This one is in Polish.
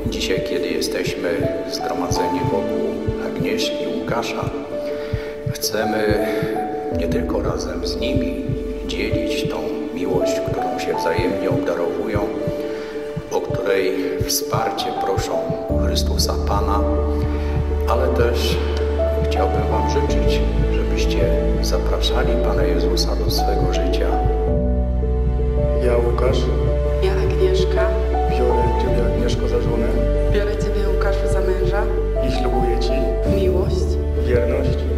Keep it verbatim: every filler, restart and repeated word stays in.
Dzisiaj, kiedy jesteśmy zgromadzeni wokół Agnieszki i Łukasza, chcemy nie tylko razem z nimi dzielić tą miłość, którą się wzajemnie obdarowują, o której wsparcie proszą Chrystusa Pana, ale też chciałbym Wam życzyć, żebyście zapraszali Pana Jezusa do swego życia. Ja, Łukasz, Ja, Agnieszka, biorę Ciebie, Agnieszko, za żonę biorę Ciebie, Łukaszu, za męża, i ślubuję Ci miłość, wierność